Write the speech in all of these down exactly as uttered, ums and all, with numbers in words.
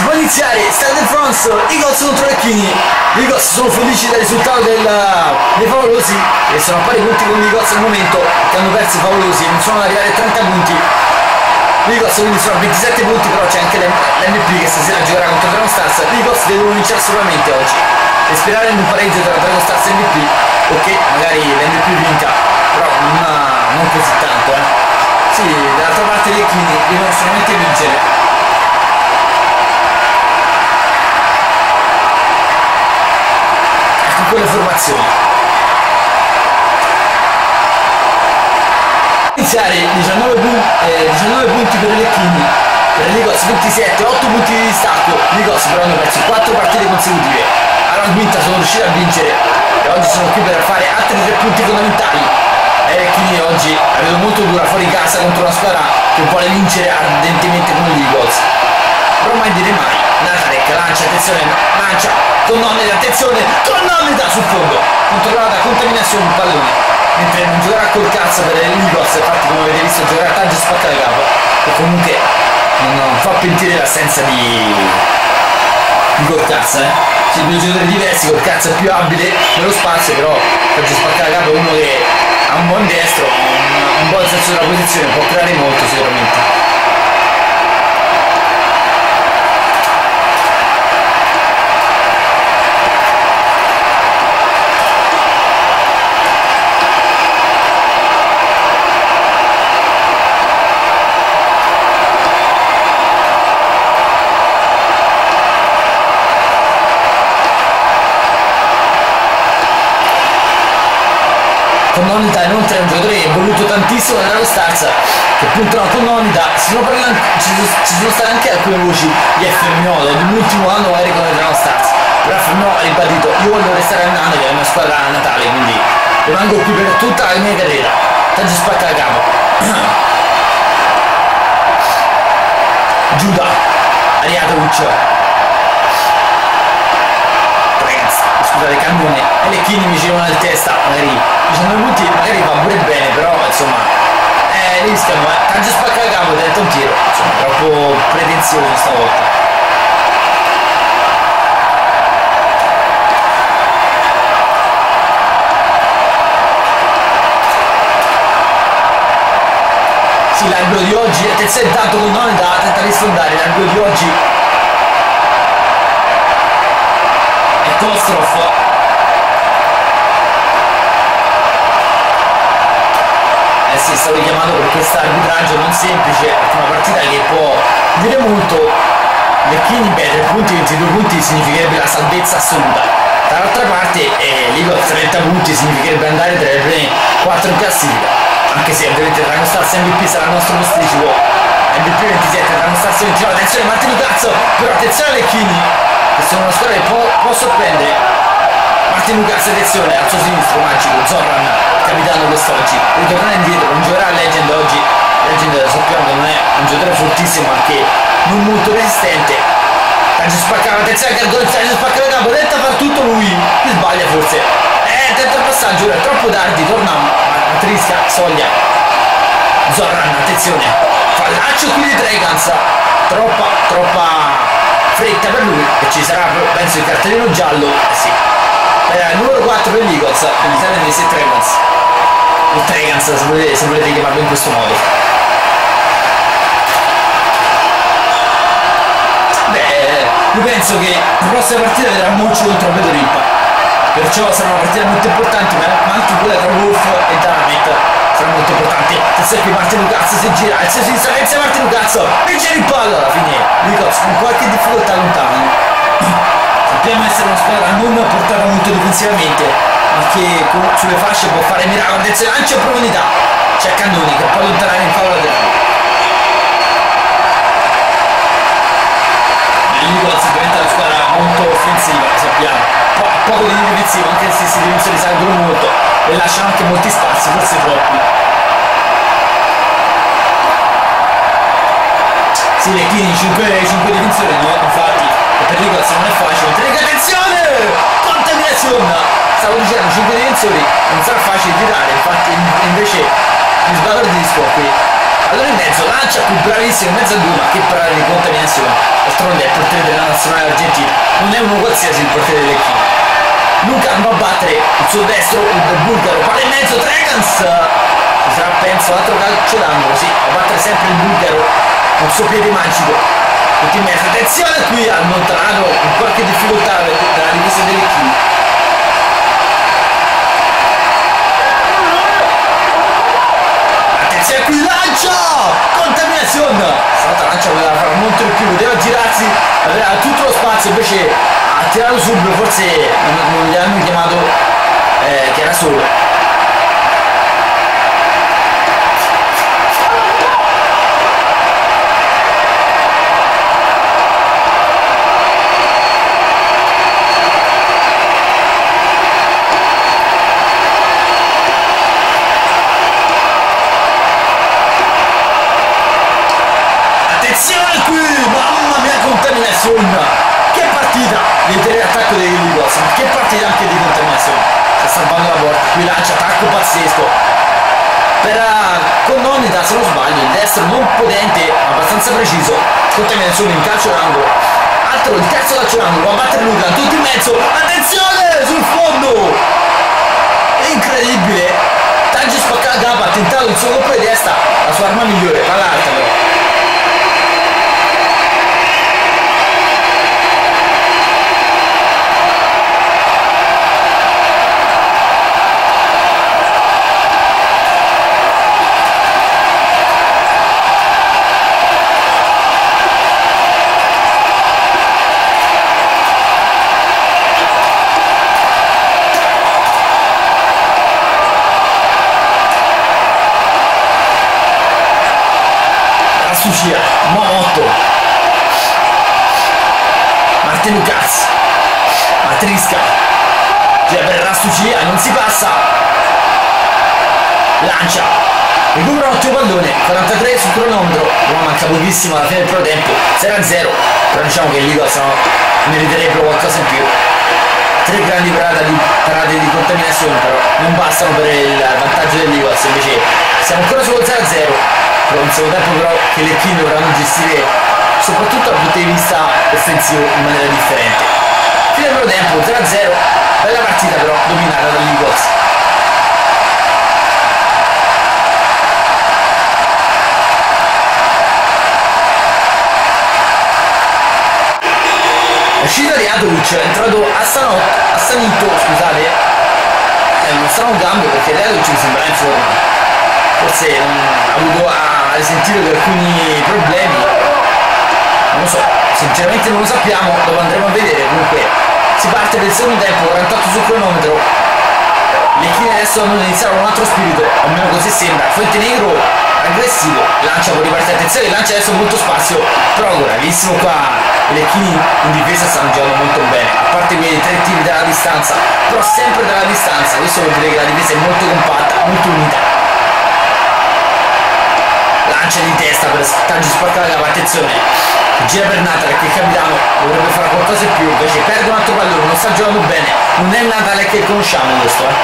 Si può iniziare, Stade de France, Eagles contro Lecchini. Gli Eagles sono felici del risultato del, dei favolosi e sono a pari punti con gli Eagles al momento, che hanno perso i favolosi e non sono arrivati a trenta punti. Gli Eagles quindi sono a ventisette punti, però c'è anche l'M P che stasera giocherà contro Dragon Stars. Gli Eagles devono vincere assolutamente oggi e sperare in un pareggio tra Dragon Stars e M V P, ok, magari l'M V P vinca, però non, non così tanto, eh. Sì, dall'altra parte gli Lecchini devono solamente vincere. Quelle formazioni. Iniziare diciannove, punti, eh, diciannove punti per i Lecchini, per i Eagles ventisette, otto punti di distacco. Gli Eagles però hanno perso quattro partite consecutive, hanno vinto, sono riusciti a vincere e oggi sono qui per fare altri tre punti fondamentali. E i Lecchini oggi la vedo molto dura fuori casa contro una squadra che vuole vincere ardentemente come gli Eagles, però mai dire mai. Natarek lancia, attenzione, lancia con Nonida, attenzione, con Nonida sul fondo, controllata contaminazione del pallone, mentre non giocherà col cazzo per l'Eagles, infatti come avete visto giocherà tanto spacca da capo e comunque non, non fa pentire l'assenza di di Corcazza, eh. Sì, due giocatori diversi, Corcazza è più abile nello spazio, però Taggio spacca da capo è uno che ha un buon destro, un, un buon senso della posizione, può creare molto sicuramente. Con Nonida inoltre è un giocatore che è voluto tantissimo da Dragon Stars, che puntano con Nonida. Ci sono, ci, ci sono state anche alcune voci di F M O dell'ultimo anno magari con il Dragon Stars, però F M O ha ribadito: io voglio restare a Nando, che è una squadra natale, quindi rimango qui per tutta la mia carriera. Tanto spacca da capo. Giuda Ariatovic, scusate, Cannone e Lecchini mi girano nel testa, magari diciannove punti magari va pure bene, però insomma eh, rischiano, eh. Tanto spacca da capo, dentro un tiro, insomma troppo pretenzioso stavolta. Sì, l'arbitro di oggi, attenzione intanto con Nonida, tenta di sfondare, l'arbitro di oggi Kostrov. Eh sì, stavo richiamando per questo arbitraggio non semplice, una partita che può dire molto. Lecchini beh, tre punti, ventidue punti significherebbe la salvezza assoluta. Dall'altra parte eh, Eagles trenta punti significherebbe andare tra le prime quattro in classifica, anche se ovviamente Dragon Stars M V P sarà il nostro posticipo. M V P ventisette, Dragon Stars ventinove, attenzione Martino Cazzo, però attenzione a Lecchini, che sono una squadra che può, può sorprendere. Martin Lucas, attenzione al suo sinistro magico, Zorran, capitano quest'oggi, ritornerà indietro, non giocherà a Legend oggi. Legend sappiamo che non è un giocatore fortissimo, ma che non molto resistente. Taggio spaccava, attenzione che il Taggio spacca da capo, tenta far tutto lui, lui sbaglia forse, eh tenta il passaggio, è troppo tardi, torna Matrisca, Soglia, Zorran, attenzione, fallaccio qui di Dragons, troppa, troppa fretta per lui e ci sarà penso il cartellino giallo, eh sì, eh, numero quattro per l'Eagles, quindi saranno dei Dragons o Dragons se volete, se volete chiamarlo in questo modo. Beh, io penso che la prossima partita vedrà Monci contro Pedorippa, perciò sarà una partita molto importante, ma anche quella tra Wolf e Dynamite sarà molto importante. Attenzione qui Martino Cazzo si gira, il suo sinistro, attenzione Martino Cazzo, vince il palla alla fine, Eagles con qualche difficoltà lontano. Sappiamo essere una squadra non portata molto difensivamente, ma che con, sulle fasce può fare miracoli. Attenzione, lancia in profondità, c'è Cannoni che può allontanare in fallo laterale. L'Eagles diventa una squadra molto offensiva, lo sappiamo, po poco di difensivo, anche se questi difensori salgono molto e lasciano anche molti spazi, forse troppi. Sì, Lecchini, cinque difensori, no? Infatti, e per l'Eagles non è facile. Attenzione! Contaminazione! Stavo dicendo, cinque difensori, non sarà facile tirare, infatti invece mi sbalordisco qui. Allora in mezzo, lancia qui bravissimo, in mezzo a due, ma che parare di contaminazione. D'altronde è portiere della nazionale argentina, non è uno qualsiasi il portiere dei Lecchini. Luca andò a battere il suo destro, il bulgaro, palla in mezzo, Dragans ci sarà penso altro calcio d'angolo, sì, a battere sempre il bulgaro con il suo piede magico, tutti in mezzo, attenzione qui allontanato con qualche difficoltà dalla difesa dei Lecchini. Attenzione qui, lancia! Contaminazione! Stata lancia voleva fare molto di più, poteva girarsi, aveva tutto lo spazio, invece ha tirato subito, forse non, non gli hanno chiamato eh, che era solo. Che partita dell'attacco dei Eagles, ma che partita anche di contaminazione, sta salvando la porta, qui lancia attacco pazzesco per uh, Connonita, se non sbaglio, il destro non potente, abbastanza preciso, contaminazione in calcio d'angolo, altro il terzo calcio d'angolo, va a battere Luca, tutti in mezzo, attenzione sul fondo, è incredibile, Tangi spacca la gamba, ha tentato il suo colpo di testa, la sua arma migliore, palla alta però. Sucia, Momotto, Martin Lucas, Matrisca, gira per Rastucia, non si passa, lancia, recupera un ottimo pallone, quarantatré sul cronometro, ma manca pochissimo alla fine del primo tempo, zero a zero, però diciamo che lì no, meriterebbero qualcosa in più. Tre grandi parate di, parate di contaminazione però non bastano per il vantaggio dell'Eagles, invece siamo ancora sullo zero a zero. Un secondo tempo però che le Lecchini dovranno gestire soprattutto dal punto di vista offensivo in maniera differente. Fine del primo tempo zero a zero, bella partita però dominata dall'Eagles. Uscita di Adovic, è entrato Assanito, scusate, eh, non stanno un cambio perché Adovic mi sembra in forma, forse non ha avuto a risentire di alcuni problemi, non lo so, sinceramente non lo sappiamo, dopo andremo a vedere. Comunque si parte del secondo tempo, quarantotto sul cronometro, le Lecchini adesso devono iniziare un altro spirito, almeno così sembra. Fuentenegro aggressivo, lancia con ripartire, attenzione, lancia adesso molto spazio, però bravissimo qua, le Lecchini in difesa stanno giocando molto bene, a parte quei tre tiri dalla distanza, però sempre dalla distanza, questo vuol dire che la difesa è molto compatta, molto unita. Lancia di testa per Tangi sporcare la attenzione, gira per Natale che il capitano dovrebbe fare qualcosa in più, invece perde un altro pallone, non sta giocando bene, non è il Natale che conosciamo questo, eh.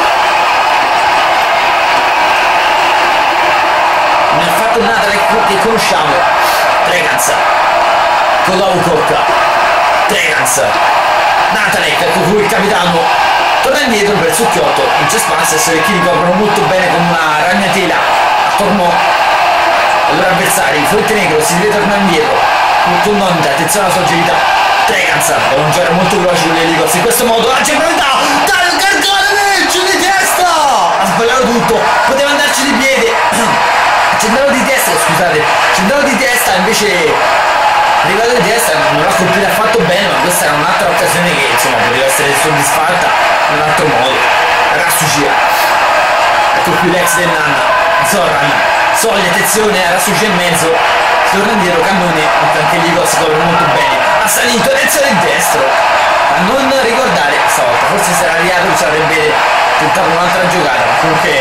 Non è affatto il Natale che conosciamo. Dragans, Kodovkok, Dragans, Natale con cui il capitano torna indietro per Succhiotto, non c'è spazio, se le Lecchini coprono molto bene con una ragnatela attorno ai loro avversari. Fuentenegro si deve tornare indietro con Nonda, attenzione alla sua agilità. Dragans è un giocatore molto veloce con l'Eagles, in questo modo la generalità dal Garganovic di testa, ha sbagliato tutto, poteva andarci di piede, centrale di testa, scusate, centrale di testa, invece arrivato di testa non l'ha colpita affatto bene, ma questa era un'altra occasione che insomma poteva essere soddisfatta in un altro modo. Rastucia, ecco qui l'ex del Nanna, Zorran, Soglia, attenzione, Rastucia in mezzo, si torna indietro, Cannone, anche lì si copre molto bene, ha salito, attenzione in destro, a non ricordare stavolta, forse se era arrivato ci avrebbe tentato un'altra giocata, ma comunque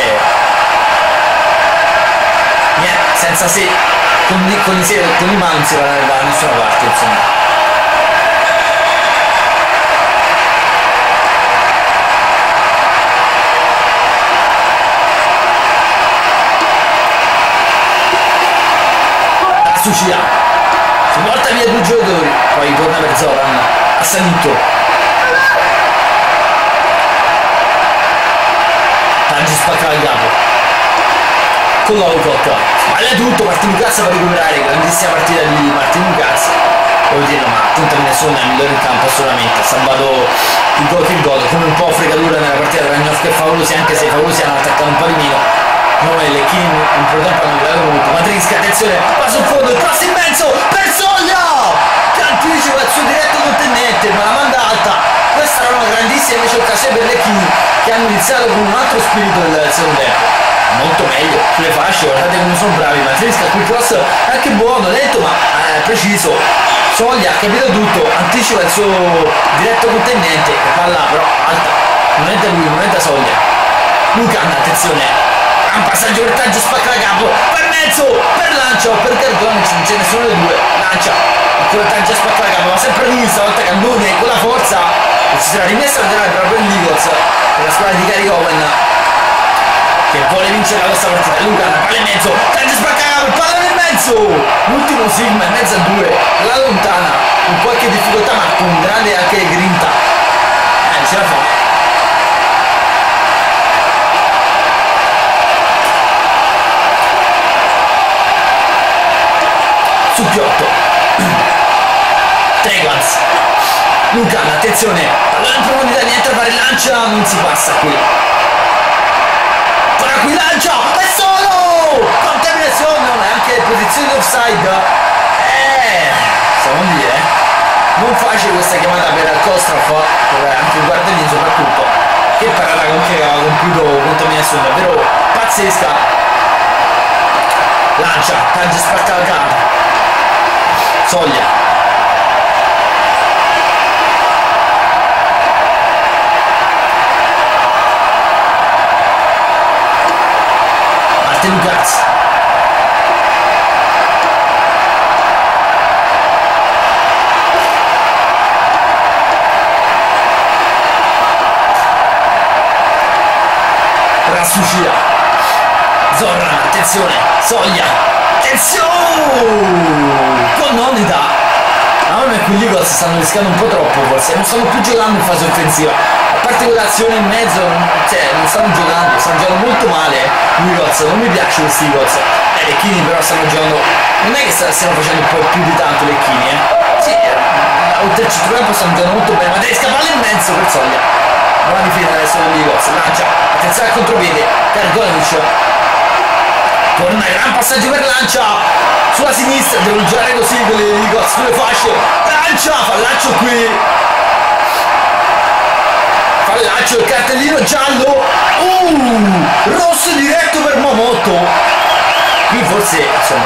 niente, senza se, con, con i se, con i man non si va da nessuna parte, insomma. Sucia, si porta via due giocatori, poi Zoran, Assanito, Tangi spacca il capo con Lovicok, sbaglia tutto. Martin Lucas per recuperare, grandissima partita di Martin Lucas, devo dire, ma appunto nessuno è il migliore in campo assolutamente, ha salvato il gol che il gol, come un po' fregatura nella partita tra Ragnov e Favolosi, anche se Favolosi hanno attaccato un po' di meno. Noi e Lecchini in primo tempo hanno migliorato molto. Matrisca, attenzione, va sul fondo, il cross in mezzo per Soglia che anticipa il suo diretto contendente, ma la manda alta. Questa era una grandissima invece occasione per Lecchini, che hanno iniziato con un altro spirito del secondo tempo, molto meglio sulle fasce. Guardate come sono bravi. Matrisca, qui cross è anche buono, lento ma eh, preciso. Soglia ha capito tutto, anticipa il suo diretto contendente, palla però alta, non è da lui, non è da Soglia. Lucan, attenzione, un passaggio per Taggio, spacca la capo per mezzo, per Lancia o per Gargone, non c'è nessuno dei due. Lancia, ancora Taggio, spacca la capo, ma sempre lui stavolta Cannone con la forza, e ci sarà rimessa laterale proprio il Ligoz per la squadra di Gary Owen, che vuole vincere la nostra partita. Lucan, palla in mezzo, Taggio, spacca la capo, palla nel mezzo, l'ultimo Sigma in mezzo a due, la lontana con qualche difficoltà ma con grande anche grinta, eh, ce la fa. Su Piotto, Tregans, Lucan, attenzione, pallone in profondità, niente a fare, Lancia, non si passa qui. Ora qui Lancia, è solo! Contaminazione, non è anche posizione di offside. Eh, stiamo a dire, non facile questa chiamata per Kostrov, per anche il guardalino soprattutto. Che parata con che aveva compiuto contaminazione, davvero pazzesca. Lancia, Tangi spacca la gara. Soglia, Martin Lucas, Rassucia, Zoran, attenzione, Soglia, attenzione con Nonida. A me qui Ligos stanno rischiando un po' troppo, forse non stanno più giocando in fase offensiva, a parte quell'azione in mezzo, cioè non stanno giocando, stanno giocando molto male Ligos, non mi piace questi Ligos. Eh, Lecchini però stanno giocando, non è che stiano facendo un po' più di tanto Lecchini, eh sì, eh, oltre il centrocampo stanno giocando molto bene, ma tedesca palla in mezzo per Soglia, buona difesa adesso del Ligos. Lancia, attenzione al contropiede, Gargonovic, torna, gran passaggio per Lancia sulla sinistra, devono girare così con le Ligos sulle fasce. Lancia, fallaccio qui, fallaccio, il cartellino giallo, uh, rosso diretto per Momotto. Qui forse insomma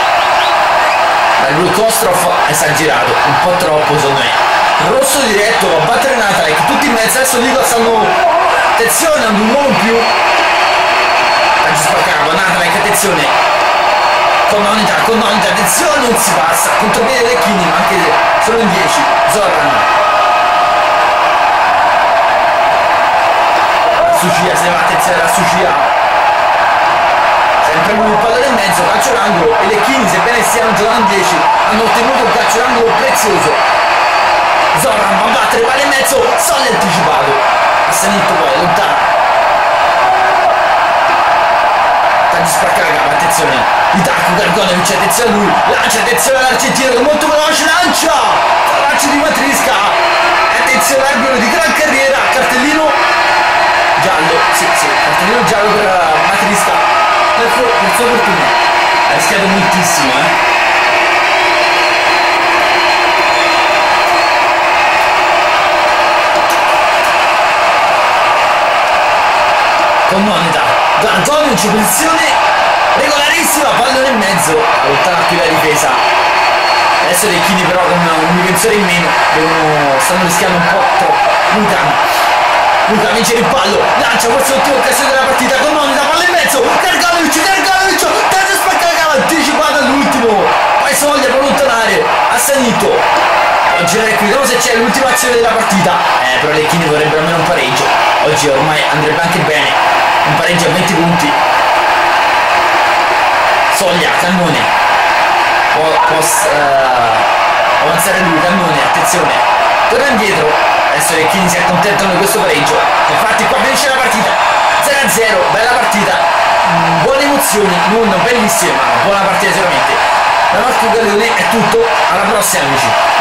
il Kostrov ha esagerato un po' troppo secondo me. Rosso diretto, va a battere Natalek, tutti in mezzo, adesso Ligos hanno, attenzione, hanno un uomo in più. Tanto spaccava, Natalek, attenzione con Nonita, con Nonita, attenzione, non si passa, contropiede Lecchini, ma anche solo in dieci. Zoran, Sucia, se ne va, attenzione alla Sucia, sempre lui il pallone in mezzo, calcio d'angolo, e Lecchini, sebbene stiano giocando in dieci, hanno ottenuto un calcio d'angolo prezioso. Zoran va a battere, palla in mezzo, Soglia anticipato, Assanito poi, lontano, Tangi spacca la gamba, attenzione, Itaco, Gargonovic, attenzione a lui, Lancia, attenzione all'argentino che è molto veloce, Lancia, Lancia di Matrisca, attenzione all'arbitro di gran carriera, cartellino giallo, sì sì, cartellino giallo per Matrisca, per, per sua fortuna, ha rischiato moltissimo, eh. Con Moneta, Gargonovic, posizione regolarissima, pallone in mezzo, allontana qui la difesa. Adesso Lecchini però con un difensore in meno devono, stanno rischiando un po' troppo. Lucan, Lucan vince il pallo, Lancia, forse l'ultima occasione della partita con Moneta, palla in mezzo, Gargonovic, Gargonovic, terza spacca la cava, anticipato all'ultimo, poi Soglia per allontanare, Assanito, oggi girare qui, vediamo se c'è l'ultima azione della partita, eh però Lecchini vorrebbe almeno un pareggio, oggi ormai andrebbe anche bene. Un pareggio a venti punti. Soglia, Cannone può, può uh, avanzare lui, Cannone, attenzione, torna indietro, adesso i Recchini si accontentano di questo pareggio, infatti qua finisce la partita, zero a zero, bella partita, buone emozioni, non bellissime ma buona partita sicuramente. Da Marco Galeone è tutto, alla prossima amici.